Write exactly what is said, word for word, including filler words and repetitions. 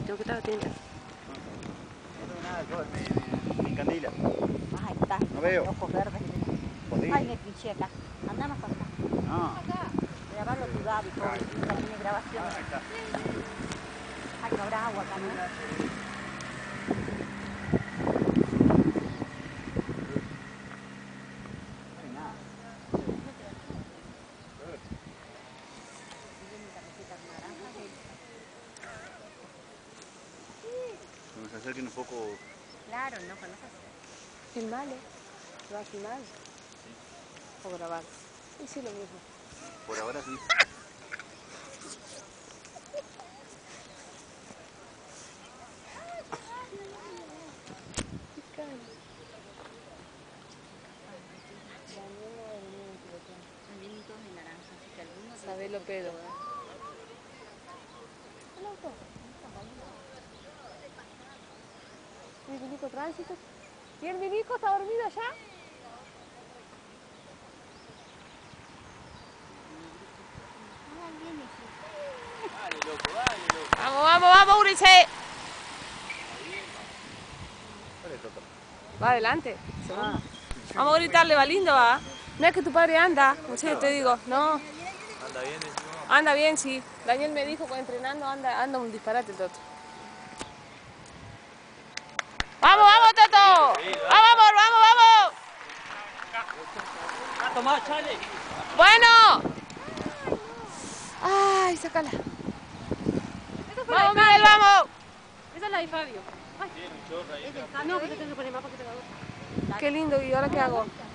tengo que estar atenta. No veo nada, yo me, me encandila. Ahí está. No veo. Ojos verdes. Jodí. Ay, me pinché acá. Andamos acá. No. Grabarlo tu Gaby, pobre. Termine grabación. Ah, ahí está. Ay, no habrá agua acá, ¿no? Que nos acerquen un poco. Claro, no conoces. Filmalo. ¿Lo vas a filmar? O grabar. Y sí, lo mismo. Por ahora sí. Sabelo pedo. El auto. ¿Mi Vinico tránsito? ¿Y el Vinico está dormido allá? Dale, loco, dale, loco. Vamos, vamos, vamos, Ulises. Dale, toca. Va adelante. Ah. Vamos a gritarle, va lindo, va. No es que tu padre anda, no sé, te digo, no. Anda bien, decimos. Anda bien, sí. Daniel me dijo que entrenando anda, anda un disparate el Toto. ¡Vamos, vamos, Toto! ¡Vamos, amor, vamos, vamos! ¡Toma, chale! ¡Bueno! ¡Ay, sácala! ¡Vamos, Miguel, vamos! Esa es la de Fabio. Tiene un chorro ahí. No, pero tengo que poner más porque te va a gustar. Qué lindo, ¿y ahora qué hago?